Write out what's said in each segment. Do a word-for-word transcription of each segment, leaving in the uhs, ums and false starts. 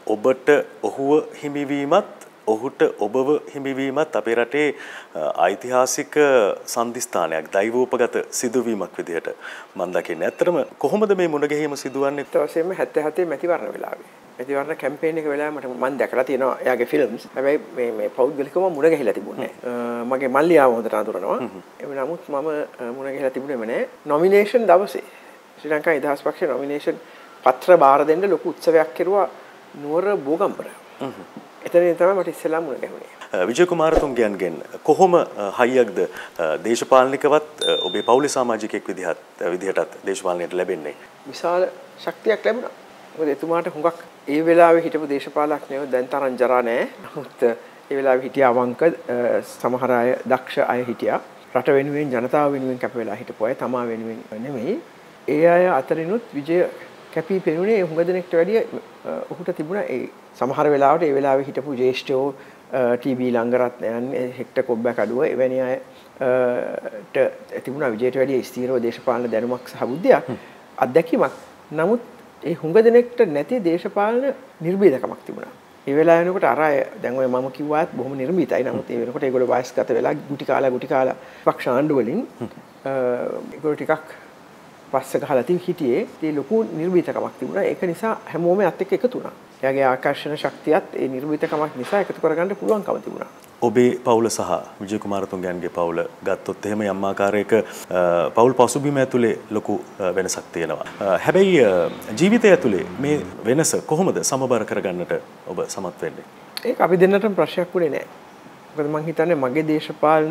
ඔබට ඔහුව හිමිවීමත් ඔහුට ඔබව හිමිවීමත් අපේ රටේ ඓතිහාසික සම්දිස්ථානයක් දෛවෝපගත සිදුවීමක් විදිහට මම දකින්නේ. ඇත්තටම කොහොමද මේ මුණ ගැහිම සිදුවන්නේ? ඊටවසෙම හැත්තෑ හතේ මැතිවරණ වෙලාවේ. මැතිවරණ කැම්පේන් එක වෙලාවේ මට මම දැකලා තියෙනවා එයාගේ ෆිල්ම්ස්. හැබැයි මේ මේ පෞද්ගලිකව මුණ ගැහිලා තිබුණේ නැහැ. මගේ මල්ලියාව හොඳට අඳුරනවා. ඒ නමුත් මම මුණ ගැහිලා තිබුණේම නැහැ. නොමිනේෂන් දවසේ ශ්‍රී ලංකා නිදහස් පක්ෂයේ නොමිනේෂන් පත්‍ර බාර දෙන්න ලොකු උත්සවයක් කෙරුවා නුවර බෝගම්බර. එතනින් තමයි මට ඉස්සෙල්ලාම මුණ ගැහුනේ. විජය කුමාරතුංගයන්ගෙන් කොහොම හයියක්ද දේශපාලනිකවත් ඔබේ පවුලේ සමාජිකයෙක් විදිහට විදිහටත් දේශපාලනයට ලැබෙන්නේ? විශාල ශක්තියක් ලැබුණා. මොකද එතුමාට හුඟක් ඒ වෙලාවේ හිටපු දේශපාලඥයෝ දැන් තරම් ජරා නැහැ. නමුත් ඒ වෙලාවේ හිටිය අවංක සමහර අය දක්ෂ අය හිටියා. රට වෙනුවෙන් ජනතාව වෙනුවෙන් කැප වෙලා හිටපු අය තමා වෙනුවෙන් නෙමෙයි. ඒ අය අතරිනුත් විජය කැපී පෙනුනේ හුඟ දෙනෙක්ට වැඩිය ඔහුට තිබුණා ඒ සමහර වෙලාවට ඒ වෙලාවේ හිටපු ජ්‍යෙෂ්ඨයෝ ටීබී ලංගරත්නයන් හෙක්ටර් කොබ්බකඩුව එවැනි අයට තිබුණා විජයට වැඩිය ස්ථීරව දේශපාලන දැනුමක් සහ බුද්ධියක් අත්දැකීමක්. නමුත් ඒ හුඟ දෙනෙක්ට නැති දේශපාලන නිර්භීතකමක් තිබුණා. ඒ වෙලාව වෙනකොට අර අය දැන් ඔය මම කිව්වාත් බොහොම නිර්භීතයි. නමුත් ඒ වෙනකොට ඒගොල්ලෝ වයස්ගත වෙලා ගුටි කාලා ගුටි කාලා පක්ෂ ආණ්ඩු වලින් ඒගොල්ලෝ ටිකක් පස්ස ගහලා තිය හිටියේ. ඒ ලොකු නිර්භීතකමක් තිබුණා. ඒක නිසා හැමෝම අත් එක්ක එකතු වුණා. එයාගේ ආකර්ෂණ ශක්තියත් ඒ නිර්භීතකමක් නිසා එකතු කරගන්න පුළුවන්කම තිබුණා. ඔබේ පවුල සහ විජය කුමාරතුංගයන්ගේ පවුල ගත්තොත් එහෙම යම් ආකාරයක පවුල් පසුබිම ඇතුලේ ලොකු වෙනසක් තියෙනවා. හැබැයි ජීවිතය ඇතුලේ මේ වෙනස කොහොමද සමබර කරගන්නට ඔබ සමත් වෙන්නේ? ඒක අපි දෙන්නටම ප්‍රශ්නයක් වුණේ නැහැ. මොකද මම හිතන්නේ මගේ දේශපාලන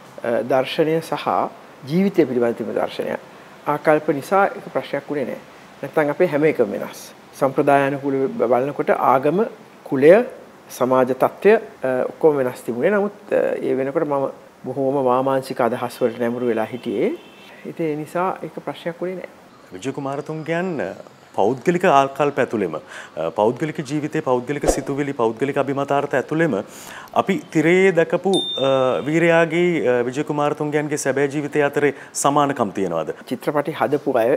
දර්ශනය සහ ජීවිතය පිළිබඳ තිබෙන දර්ශනය ආකල්ප නිසා ඒක ප්‍රශ්නයක් වුණේ නැහැ. නැත්නම් අපේ හැම එකම වෙනස්. සම්ප්‍රදායානුකූල බලනකොට ආගම, කුලය, සමාජ තත්ත්වය ඔක්කොම වෙනස් තිබුණේ. නමුත් ඒ වෙනකොට මම බොහෝම වාමාංශික අදහස් වලට නැඹුරු වෙලා හිටියේ. ඒ නිසා ඒක ප්‍රශ්නයක් වුණේ නැහැ. විජය කුමාරතුංගයන් පෞද්ගලික ආකල්ප ඇතුළෙම පෞද්ගලික ජීවිතයේ පෞද්ගලික සිතුවිලි පෞද්ගලික අභිමතාර්ථ ඇතුළෙම අපි තිරයේ දැකපු වීරයාගේ විජය කුමාරතුංගයන්ගේ සැබෑ ජීවිතය අතරේ සමානකම් තියනවාද? චිත්‍රපටි හදපු අය,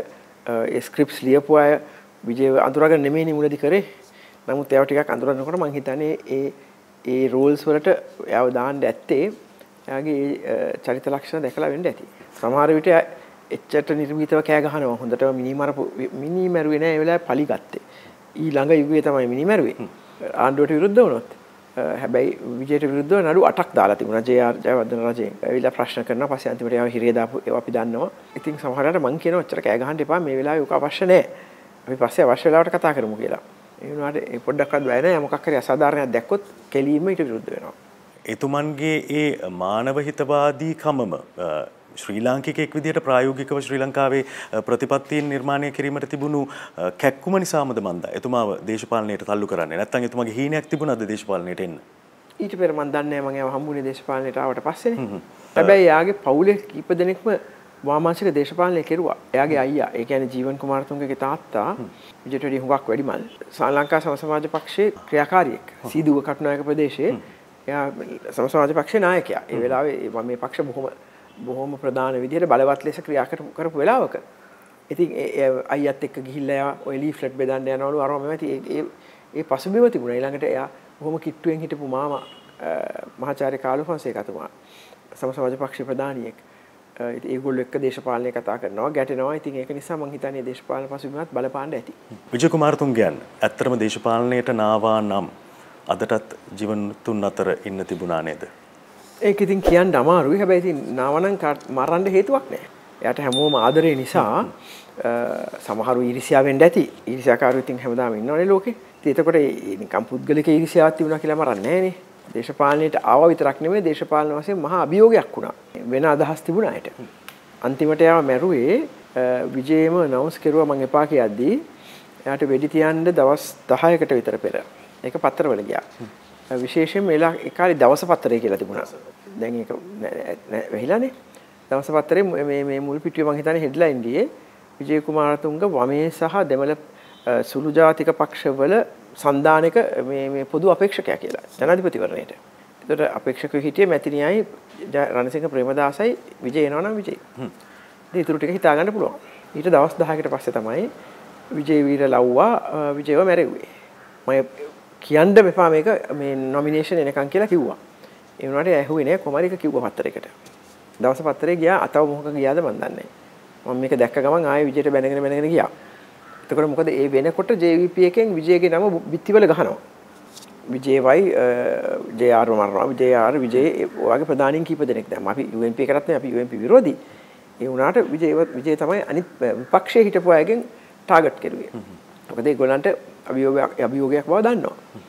ඒ ස්ක්‍රිප්ට්ස් ලියපු අය විජය අඳුරගෙන නෙමෙයි මුලදී කරේ. නමුත් ඒව ටිකක් අඳුරනකොට මම හිතන්නේ ඒ ඒ රෝල්ස් වලට ඒව දාන්න ඇත්තේ එයාගේ චරිත ලක්ෂණ දැකලා වෙන්න ඇති. සමහර විට එච්චට නිර්මිතව කෑ ගහනවා. හොඳටම මිනිමරපු මිනිමරුවේ නෑ ඒ වෙලාවේ පලි ගත්තේ. ඊළඟ යුගයේ තමයි මිනිමරුවේ. ආණ්ඩුවට විරුද්ධ වුණොත්. හැබැයි විජයට විරුද්ධව නඩු අටක් දාලා තිබුණා. ජේ.ආර්. ජයවර්ධන රජයෙන්. ඇවිල්ලා ප්‍රශ්න කරනවා. පස්සේ අන්තිමට ඒවා හිරිය දාපු ඒවා අපි දන්නවා. ඉතින් සමහරවිට මං කියනවා ඔච්චර කෑ ගහන්න එපා. මේ වෙලාවේ උක අවශ්‍ය නෑ. අපි පස්සේ අවශ්‍ය වෙලාවට කතා කරමු කියලා. ඒ වුණාට ඒ පොඩ්ඩක්වත් බය නැහැ. මොකක් හරි අසාධාරණයක් දැක්කොත් කෙලීම ඊට විරුද්ධ වෙනවා. එතුමන්ගේ ඒ මානව හිතවාදීකමම ශ්‍රී ලාංකිකයෙක් විදිහට ප්‍රායෝගිකව ශ්‍රී ලංකාවේ ප්‍රතිපත්තීන් නිර්මාණය කිරීමට තිබුණු කැක්කුම නිසාමද මන්ද එතුමාව දේශපාලනයට තල්ලු කරන්නේ? නැත්නම් එතුමාගේ හීනයක් තිබුණාද දේශපාලනයට එන්න? ඊට පෙර මම දන්නේ නැහැ. මම ඒව හම්බුනේ දේශපාලනයට ආවට පස්සේනේ. හැබැයි යාගේ පවුලේ කීප දෙනෙක්ම වාමාංශික දේශපාලනය කෙරුවා. එයාගේ අයියා, ඒ කියන්නේ ජීවන් කුමාරතුංගගේ තාත්තා විජයට වඩා හුඟක් වැඩිමල් ශ්‍රී ලංකා සම සමාජ පක්ෂයේ ක්‍රියාකාරියෙක්. සීදුව කටුනායක ප්‍රදේශයේ එයා සම සමාජ පක්ෂයේ නායකයා. ඒ වෙලාවේ මේ පක්ෂ බොහොම බොහොම ප්‍රධාන විදිහට බලවත් ලෙස ක්‍රියා කරපු වෙලාවක. ඉතින් ඒ අයියත් එක්ක ගිහිල්ලා ඔය ලීෆ්ලට් බෙදන්න යනවලු අරම මෙවති ඒ ඒ පසුබිම තිබුණා. ඊළඟට එයා බොහොම කිට්ටුවෙන් හිටපු මාමා මහාචාර්ය කාලු ෆොන්සේකතුමා සම සමාජ පක්ෂ ප්‍රධානියෙක්. ඒගොල්ලෝ එක්ක දේශපාලනය කතා කරනවා, ගැටෙනවා. ඉතින් ඒක නිසා මම හිතන්නේ දේශපාලන පසුබිමත් බලපාන්න ඇති. විජය කුමාරතුංගයන් ඇත්තටම දේශපාලනයට නාවා නම් අදටත් ජීවතුන් අතර ඉන්න තිබුණා නේද? ඒක ඉතින් කියන්න අමාරුයි. හැබැයි ඉතින් නාවනම් මරන්න හේතුවක් නැහැ. එයාට හැමෝම ආදරේ නිසා සමහරු ඊර්ෂ්‍යාවෙන් ඇති. ඊර්ෂ්‍යාකාරයෝ ඉතින් හැමදාම ඉන්නවනේ ලෝකේ. ඉතින් එතකොට නිකම් පුද්ගලික ඊර්ෂ්‍යාවක් තිබුණා කියලා මරන්නේ නැහනේ. දේශපාලනයට ආව විතරක් නෙමෙයි දේශපාලන වශයෙන් මහා අභියෝගයක් වුණා. වෙන අදහස් තිබුණා ඇයට. අන්තිමට යාව මැරුවේ විජේම නවුස් කෙරුවා මං එපා කියද්දී එයාට වෙඩි තියන්න දවස් දහයකට විතර පෙර. ඒක පත්තරවල ගියා. විශේෂයෙන්ම එලා ඒ කාලේ දවස පත්තරය කියලා තිබුණා. දැන් ඒක වෙහිලානේ. දවස පත්තරේ මේ මේ මුල් පිටුවේ මං හිතන්නේ හෙඩ්ලයින් දියේ විජය කුමාරතුංග වමේ සහ දෙමළ සුළු ජාතික පක්ෂවල සන්දානක මේ මේ පොදු අපේක්ෂකයා කියලා ජනාධිපතිවරණයට. ඒතර අපේක්ෂකව හිටියේ මැතිණියයි රණසිංහ ප්‍රේමදාසයි විජය එනවා නම් විජය. හ්ම්. ඉතින් ඊටු ටික හිතා ගන්න පුළුවන්. ඊට දවස් දහයකට පස්සේ තමයි විජය වීර ලව්වා විජයව මැරෙව්වේ. මම කියන්න මෙපා මේක මේ නොමිනේෂන් එනකන් කියලා කිව්වා. ඒ වුණාට ඇහුවේ නෑ කොහමද ඒක කිව්වා පත්තරයකට. දවස් පත්තරේ ගියා අතව මොකක ගියාද මන් දන්නේ නෑ. මම මේක දැක්ක ගමන් ආයෙ විජේට බැනගෙන බැනගෙන ගියා. එතකොට මොකද ඒ වෙනකොට ජේ වී පී එකෙන් විජේගේ නම බිත්තිවල ගහනවා. විජේවයි ජේ ආර් මරනවා. විජේ ආර් විජේ ඔයගේ ප්‍රධානීන් කීප දෙනෙක් දැම්ම. අපි යූ එන් පී එකටත් නේ අපි යූ එන් පී විරෝධී. ඒ වුණාට විජේ විජේ තමයි අනිත් විපක්ෂයේ හිටපු අයගෙන් ටාගට් කරුවේ. මොකද ඒගොල්ලන්ට අභියෝගයක් අභියෝගයක් බව දන්නවා.